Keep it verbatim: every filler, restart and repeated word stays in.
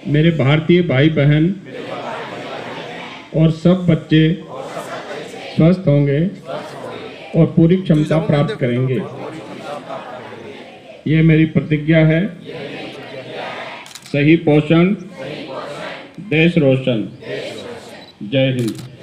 मेरे भारतीय भाई बहन और सब बच्चे स्वस्थ होंगे और पूरी क्षमता प्राप्त करेंगे। ये मेरी प्रतिज्ञा है। सही पोषण, देश रोशन। जय हिंद।